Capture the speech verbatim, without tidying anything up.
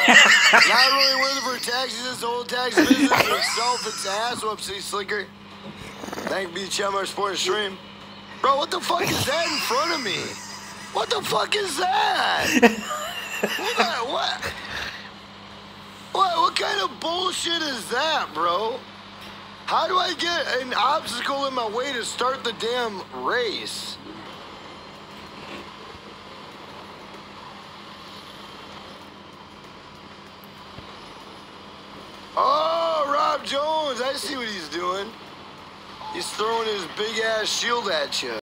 Not really worth it for taxis. This whole taxi business itself, it's ass whoopsie slicker. Thank you, Chummer Sports Stream. Bro, what the fuck is that in front of me? What the fuck is that? what, what? What? What kind of bullshit is that, bro? How do I get an obstacle in my way to start the damn race? Oh, Rob Jones, I see what he's doing. He's throwing his big ass shield at you.